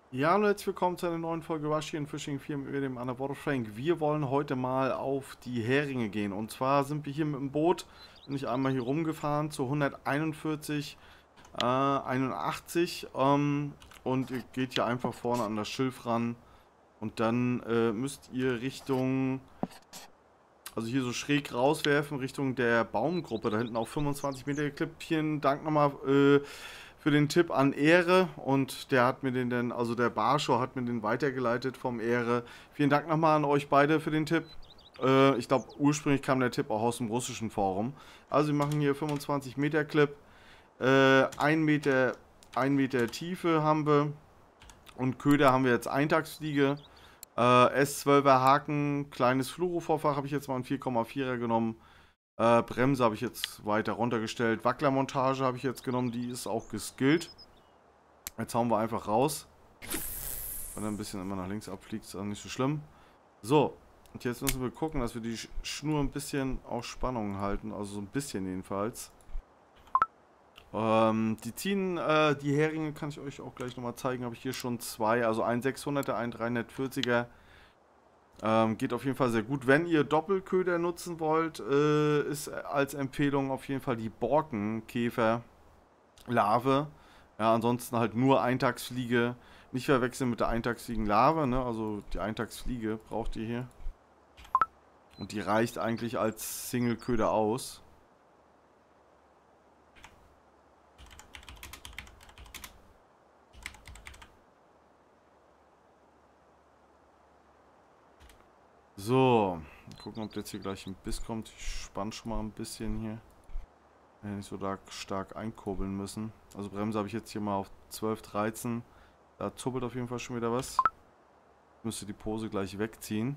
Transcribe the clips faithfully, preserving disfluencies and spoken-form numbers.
Ja, hallo, herzlich willkommen zu einer neuen Folge Rush hier in Fishing vier mit dem Underwater Frank. Wir wollen heute mal auf die Heringe gehen. Und zwar sind wir hier mit dem Boot, bin ich einmal hier rumgefahren zu hunderteinundvierzig, äh, einundachtzig. Ähm, und ihr geht hier einfach vorne an das Schilf ran. Und dann äh, müsst ihr Richtung, also hier so schräg rauswerfen, Richtung der Baumgruppe. Da hinten auf fünfundzwanzig Meter geklippt. Vielen Dank nochmal äh, für den Tipp an Ehre, und der hat mir den dann, also der Barscho hat mir den weitergeleitet vom Ehre. Vielen Dank nochmal an euch beide für den Tipp. Äh, ich glaube, ursprünglich kam der Tipp auch aus dem russischen Forum. Also wir machen hier fünfundzwanzig Meter Clip, äh, ein Meter, ein Meter Tiefe haben wir, und Köder haben wir jetzt Eintagsfliege. Äh, S zwölfer Haken, kleines Fluorovorfach habe ich jetzt mal ein vier Komma vierer genommen. Äh, Bremse habe ich jetzt weiter runtergestellt. Wacklermontage habe ich jetzt genommen, die ist auch geskillt. Jetzt hauen wir einfach raus. Wenn er ein bisschen immer nach links abfliegt, ist auch nicht so schlimm. So, und jetzt müssen wir gucken, dass wir die Schnur ein bisschen auf Spannung halten. Also so ein bisschen jedenfalls. Ähm, die ziehen, äh, die Heringe kann ich euch auch gleich nochmal zeigen. Habe ich hier schon zwei. Also ein sechshunderter, ein dreihundertvierziger. Ähm, geht auf jeden Fall sehr gut. Wenn ihr Doppelköder nutzen wollt, äh, ist als Empfehlung auf jeden Fall die Borkenkäfer Larve. Ja, ansonsten halt nur Eintagsfliege. Nicht verwechseln mit der eintagsfliegen Larve, ne? Also die Eintagsfliege braucht ihr hier. Und die reicht eigentlich als Single-Köder aus. So, gucken, ob jetzt hier gleich ein Biss kommt. Ich spann schon mal ein bisschen hier. Ja, nicht so stark einkurbeln müssen. Also Bremse habe ich jetzt hier mal auf zwölf, dreizehn. Da zuppelt auf jeden Fall schon wieder was. Ich müsste die Pose gleich wegziehen.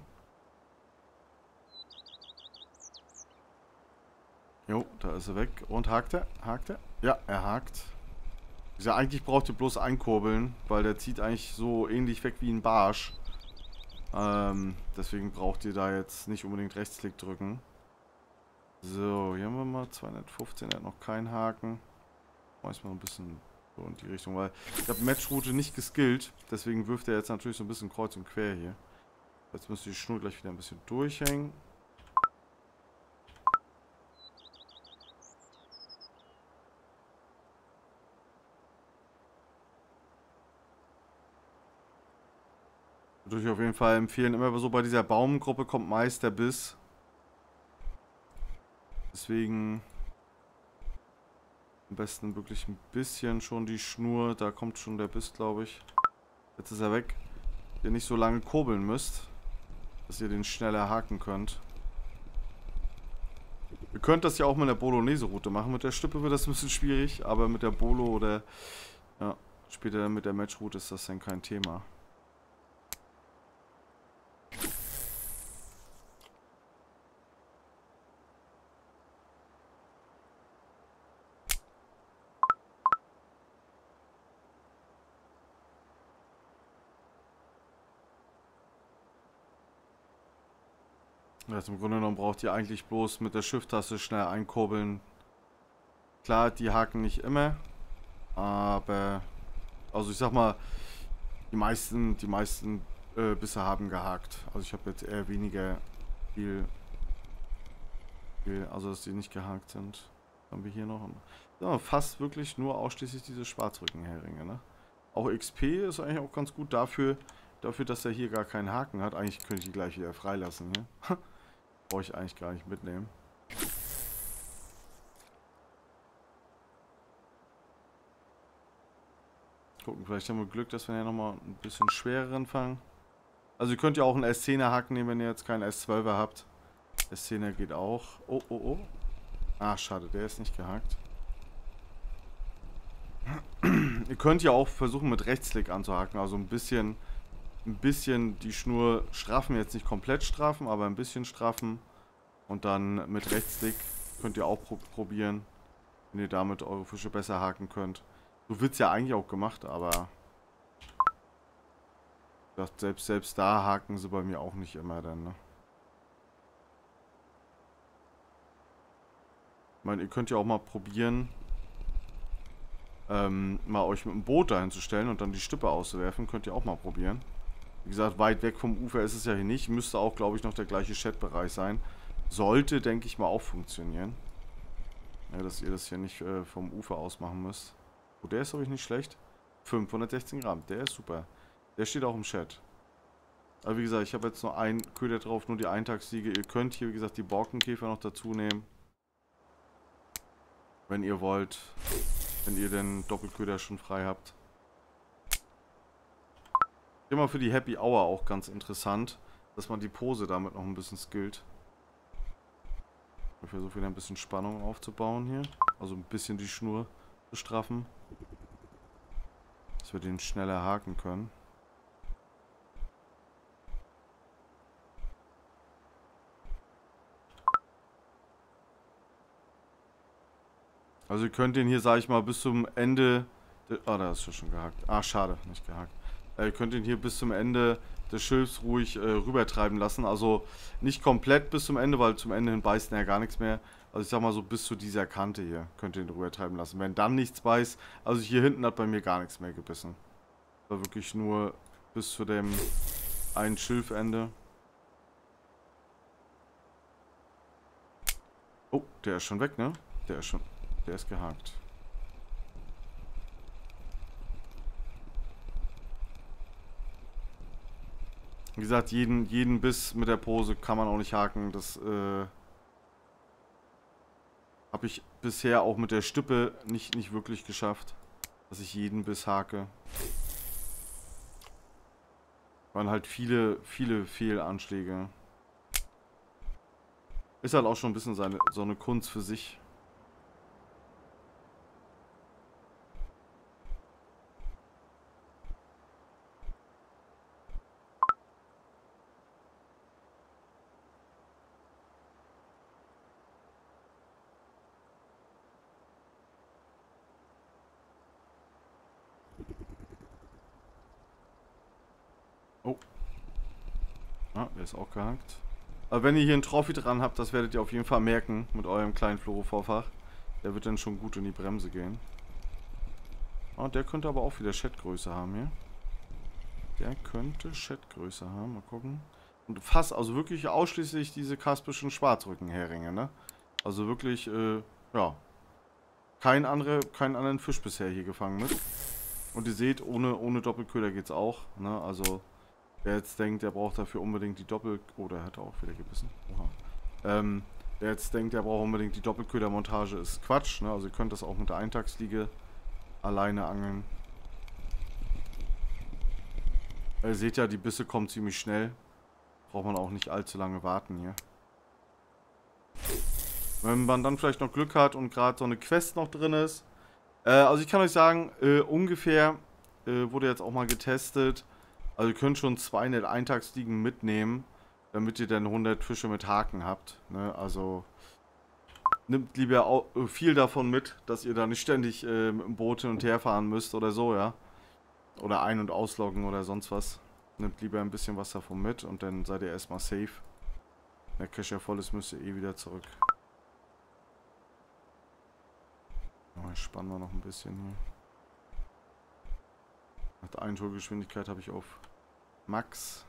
Jo, da ist er weg. Und hakt er? Hakt er? Ja, er hakt. Ja, eigentlich braucht ihr bloß einkurbeln, weil der zieht eigentlich so ähnlich weg wie ein Barsch. Ähm, deswegen braucht ihr da jetzt nicht unbedingt Rechtsklick drücken. So, hier haben wir mal zweihundertfünfzehn, er hat noch keinen Haken. Mach ich mal ein bisschen so in die Richtung, weil ich habe Matchroute nicht geskillt. Deswegen wirft er jetzt natürlich so ein bisschen kreuz und quer hier. Jetzt müsste die Schnur gleich wieder ein bisschen durchhängen. Würde ich auf jeden Fall empfehlen. Immer so bei dieser Baumgruppe kommt meist der Biss. Deswegen am besten wirklich ein bisschen schon die Schnur. Da kommt schon der Biss, glaube ich. Jetzt ist er weg. Ihr nicht so lange kurbeln müsst, dass ihr den schneller haken könnt. Ihr könnt das ja auch mit der Bolognese-Route machen. Mit der Stippe wird das ein bisschen schwierig, aber mit der Bolo oder ja, später mit der Matchroute ist das dann kein Thema. Also im Grunde genommen braucht ihr eigentlich bloß mit der Shift-Taste schnell einkurbeln. Klar, die haken nicht immer, aber also ich sag mal, die meisten, die meisten äh, Bisse haben gehakt. Also ich habe jetzt eher weniger viel, viel, also dass die nicht gehakt sind. Haben wir hier noch ja, fast wirklich nur ausschließlich diese Schwarzrückenheringe, ne? Auch X P ist eigentlich auch ganz gut dafür, dafür, dass er hier gar keinen Haken hat. Eigentlich könnte ich die gleich wieder freilassen hier. Brauche ich eigentlich gar nicht mitnehmen. Gucken, vielleicht haben wir Glück, dass wir ja nochmal ein bisschen schwereren fangen. Also ihr könnt ja auch einen S zehner Haken nehmen, wenn ihr jetzt keinen S zwölfer habt. S zehner geht auch. Oh, oh, oh. Ah, schade, der ist nicht gehakt. Ihr könnt ja auch versuchen mit Rechtsklick anzuhaken, also ein bisschen, ein bisschen die Schnur straffen, jetzt nicht komplett straffen, aber ein bisschen straffen. Und dann mit Rechtsklick könnt ihr auch pro probieren, wenn ihr damit eure Fische besser haken könnt. So wird es ja eigentlich auch gemacht, aber selbst, selbst da haken sie bei mir auch nicht immer dann, ne? Ich meine, ihr könnt ja auch mal probieren, ähm, mal euch mit dem Boot dahin zu stellen und dann die Stippe auszuwerfen. Könnt ihr auch mal probieren. Wie gesagt, weit weg vom Ufer ist es ja hier nicht. Müsste auch, glaube ich, noch der gleiche Chatbereich sein. Sollte, denke ich mal, auch funktionieren. Ja, dass ihr das hier nicht äh, vom Ufer aus machen müsst. Oh, der ist, glaube ich, nicht schlecht. fünfhundertsechzehn Gramm, der ist super. Der steht auch im Chat. Aber wie gesagt, ich habe jetzt nur einen Köder drauf, nur die Eintagsfliege. Ihr könnt hier, wie gesagt, die Borkenkäfer noch dazu nehmen. Wenn ihr wollt. Wenn ihr den Doppelköder schon frei habt. Immer für die Happy Hour auch ganz interessant, dass man die Pose damit noch ein bisschen skillt. Ich versuche wieder ein bisschen Spannung aufzubauen hier. Also ein bisschen die Schnur zu straffen. Dass wir den schneller haken können. Also ihr könnt den hier, sage ich mal, bis zum Ende... Ah, da ist ja schon gehakt. Ah, schade, nicht gehakt. Äh, ihr könnt ihn hier bis zum Ende des Schilfs ruhig äh, rübertreiben lassen. Also nicht komplett bis zum Ende, weil zum Ende hin beißt er ja gar nichts mehr. Also ich sag mal so bis zu dieser Kante hier könnt ihr ihn rübertreiben lassen. Wenn dann nichts beißt, also hier hinten hat bei mir gar nichts mehr gebissen. War wirklich nur bis zu dem einen Schilfende. Oh, der ist schon weg, ne? Der ist schon... Der ist gehakt. Wie gesagt, jeden, jeden Biss mit der Pose kann man auch nicht haken. Das äh, habe ich bisher auch mit der Stippe nicht, nicht wirklich geschafft. Dass ich jeden Biss hake. Waren halt viele, viele Fehlanschläge. Ist halt auch schon ein bisschen seine, so eine Kunst für sich. Oh. Ah, der ist auch gehakt. Aber wenn ihr hier einen Trophy dran habt, das werdet ihr auf jeden Fall merken mit eurem kleinen Fluorovorfach. Der wird dann schon gut in die Bremse gehen. Ah, der könnte aber auch wieder Chatgröße haben hier. Der könnte Chatgröße haben. Mal gucken. Und fast, also wirklich ausschließlich diese kaspischen Schwarzrückenheringe, ne? Also wirklich, äh, ja. Kein andere, keinen anderen Fisch bisher hier gefangen mit. Und ihr seht, ohne, ohne Doppelköder geht's auch, ne? Also, wer jetzt denkt, der braucht dafür unbedingt die Doppel... Oh, der hat auch wieder gebissen. Oha. Ähm, wer jetzt denkt, der braucht unbedingt die Doppelködermontage, ist Quatsch, ne? Also ihr könnt das auch mit der Eintagsfliege alleine angeln. Ihr seht ja, die Bisse kommen ziemlich schnell. Braucht man auch nicht allzu lange warten hier. Wenn man dann vielleicht noch Glück hat und gerade so eine Quest noch drin ist. Äh, also ich kann euch sagen, äh, ungefähr äh, wurde jetzt auch mal getestet. Also ihr könnt schon zweihundert Eintagsfliegen mitnehmen, damit ihr dann hundert Fische mit Haken habt. Ne? Also nimmt lieber auch viel davon mit, dass ihr da nicht ständig äh, mit dem Boot hin und her fahren müsst oder so, ja. Oder ein- und ausloggen oder sonst was. Nimmt lieber ein bisschen was davon mit und dann seid ihr erstmal safe. Wenn der Cache ja voll ist, müsst ihr eh wieder zurück. Oh, jetzt spannen wir noch ein bisschen hier. Nach der Einholgeschwindigkeit habe ich auf Max.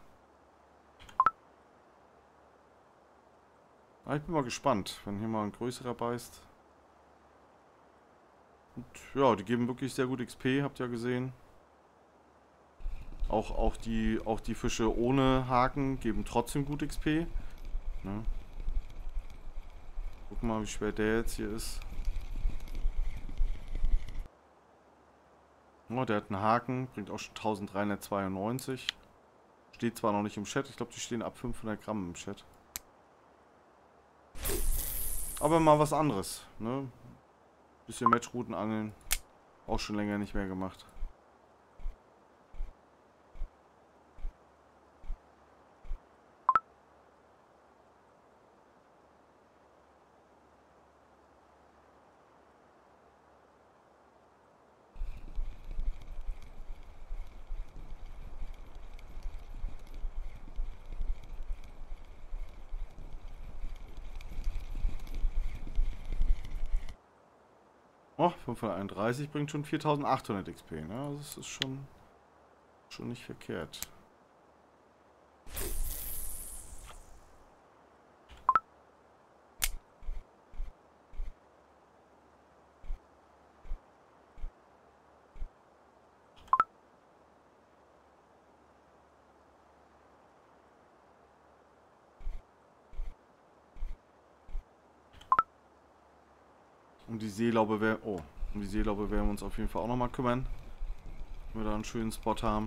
Ah, ich bin mal gespannt, wenn hier mal ein größerer beißt. Und ja, die geben wirklich sehr gut X P, habt ihr ja gesehen. Auch, auch, die, auch die Fische ohne Haken geben trotzdem gut X P. Ne? Guck mal, wie schwer der jetzt hier ist. Oh, der hat einen Haken, bringt auch schon eintausenddreihundertzweiundneunzig. Steht zwar noch nicht im Chat, ich glaube, die stehen ab fünfhundert Gramm im Chat. Aber mal was anderes, ne? Bisschen Matchrouten angeln. Auch schon länger nicht mehr gemacht. Oh, fünfhunderteinunddreißig bringt schon viertausendachthundert X P, ne? Das ist schon, schon nicht verkehrt. Um die Seelaube werden. Oh, um die Seelaube werden wir uns auf jeden Fall auch nochmal kümmern. Wenn wir da einen schönen Spot haben.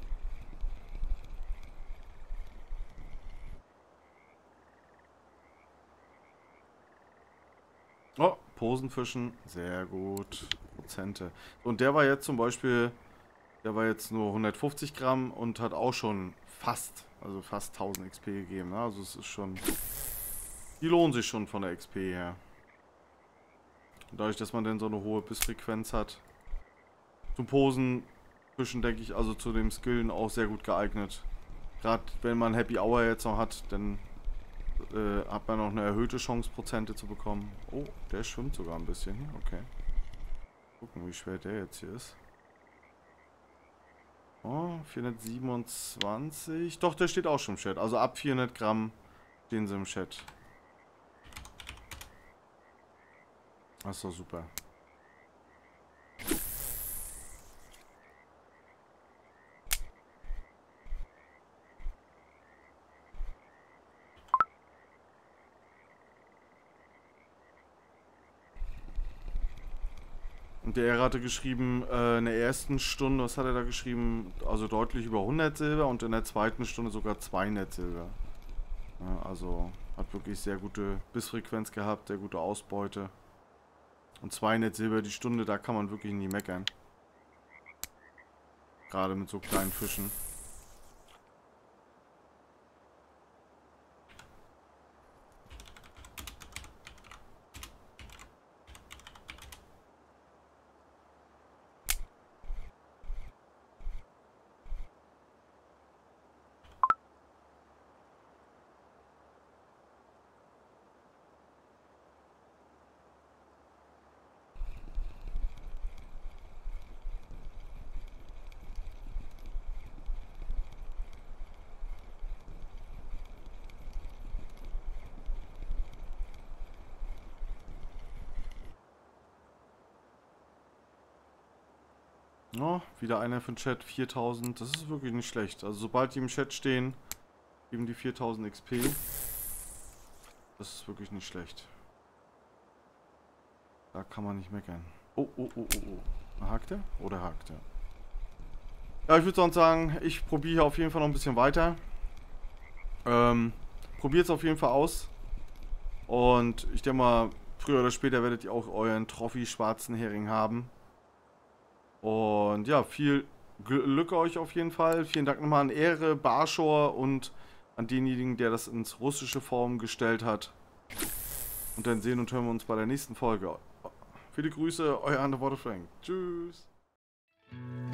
Oh, Posenfischen. Sehr gut. Prozente. Und der war jetzt zum Beispiel. Der war jetzt nur hundertfünfzig Gramm und hat auch schon fast, also fast tausend X P gegeben. Ne? Also es ist schon. Die lohnen sich schon von der X P her. Dadurch, dass man dann so eine hohe Bissfrequenz hat. Zum Posenfischen denke ich, also zu dem Skillen auch sehr gut geeignet. Gerade wenn man Happy Hour jetzt noch hat, dann äh, hat man noch eine erhöhte Chance, Prozente zu bekommen. Oh, der schwimmt sogar ein bisschen. Okay. Gucken, wie schwer der jetzt hier ist. Oh, vierhundertsiebenundzwanzig. Doch, der steht auch schon im Chat. Also ab vierhundert Gramm stehen sie im Chat. Das ist doch super. Und der hatte geschrieben, äh, in der ersten Stunde, was hat er da geschrieben? Also deutlich über hundert Silber und in der zweiten Stunde sogar zweihundert Silber. Ja, also hat wirklich sehr gute Bissfrequenz gehabt, sehr gute Ausbeute. Und zweihundert Silber die Stunde, da kann man wirklich nie meckern. Gerade mit so kleinen Fischen. Oh, wieder einer für den Chat, viertausend. Das ist wirklich nicht schlecht. Also sobald die im Chat stehen, geben die viertausend X P. Das ist wirklich nicht schlecht. Da kann man nicht meckern. Oh, oh, oh, oh, oh. Hakt er? Oder hakt er? Ja, ich würde sonst sagen, ich probiere hier auf jeden Fall noch ein bisschen weiter. Ähm, probiert es auf jeden Fall aus. Und ich denke mal, früher oder später werdet ihr auch euren Trophy schwarzen Hering haben. Und ja, viel Glück euch auf jeden Fall. Vielen Dank nochmal an Ehre, Barshore und an denjenigen, der das ins russische Form gestellt hat. Und dann sehen und hören wir uns bei der nächsten Folge. Viele Grüße, euer Underwater Frank. Tschüss.